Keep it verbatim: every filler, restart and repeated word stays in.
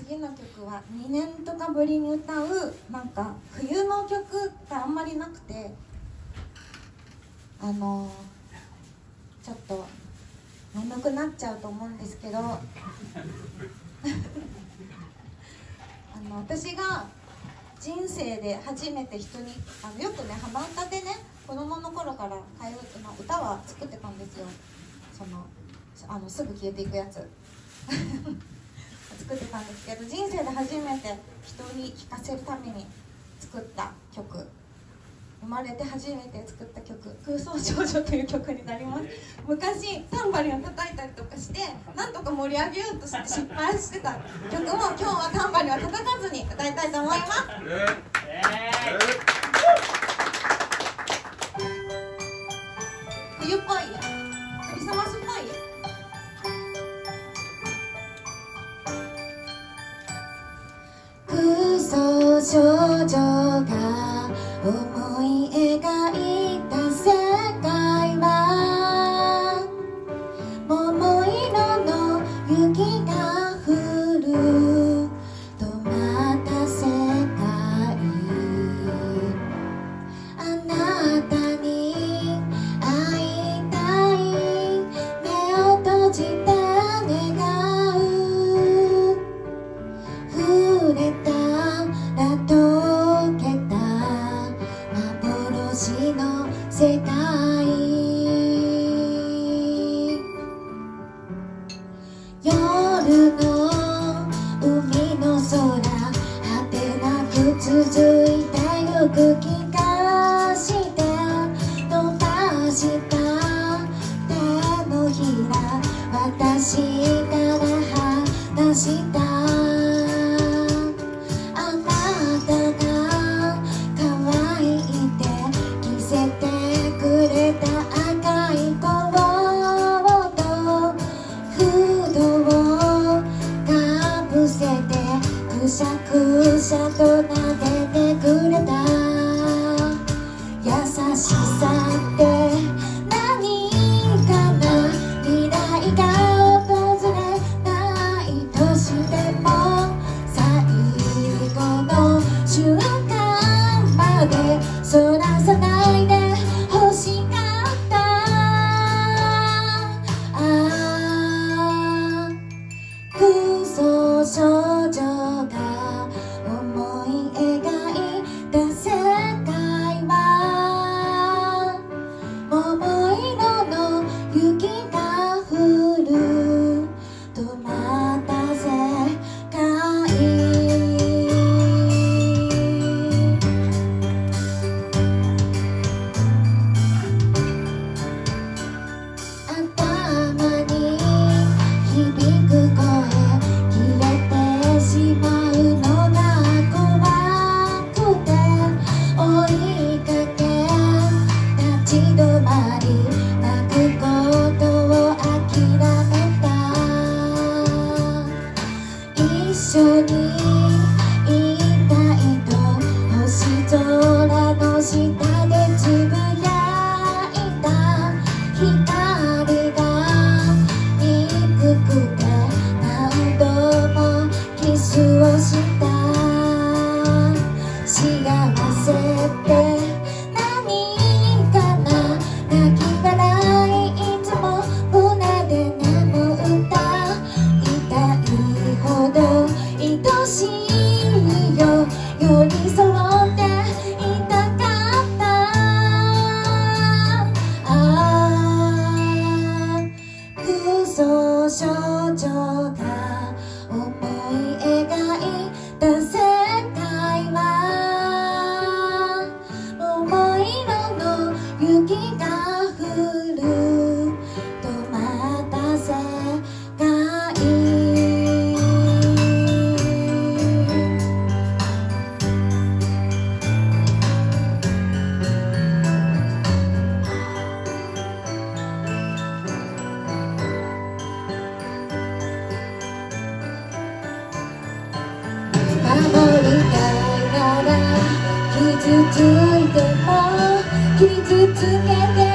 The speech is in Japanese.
次の曲はにねんとかぶりに歌うなんか冬の曲ってあんまりなくて、あのちょっと眠くなっちゃうと思うんですけどあの私が人生で初めて人にあのよくね鼻歌でね子供の頃から通う、まあ、歌は作ってたんですよ。そのあのすぐ消えていくやつ作ってたんですけど、人生で初めて人に聴かせるために作った曲、生まれて初めて作った曲「空想少女」という曲になります。昔タンバリンを叩いたりとかしてなんとか盛り上げようとして失敗してた曲も今日はタンバリンは叩かずに歌いたいと思います。冬っぽい、クリスマスっぽい。空想少女が思い描いた世界は桃色の雪が降る止まった世界、あなたに会いたい、目を閉じて願う、触れたら溶けた幻の世界、夜の海の空果てなく続いてゆく気がして伸ばした手のひら私から離したあなたが乾いて着せてくれた赤いコート、フードをかぶせてくしゃくしゃと撫でてくれた優しさって何かな、未来が訪れないとしても最後の瞬間までそらさないで欲しかった。ああ空想少女が思い描いた世界は桃色の雪が降る止まった世界、頭に響く声消えてしまうのが怖くて追いかけ立ち止まり泣くことを諦めた、一緒にいたいと星空の下でつぶやいた光が憎くて何度もキスをした、幸せって何かな、泣き笑いいつも胸で眠った痛いほど愛しいよ寄り添っていたかった、ああ空想少女が思い描いた世界は桃色の雪が降る止まった世界、守りたいなら傷ついても傷つけて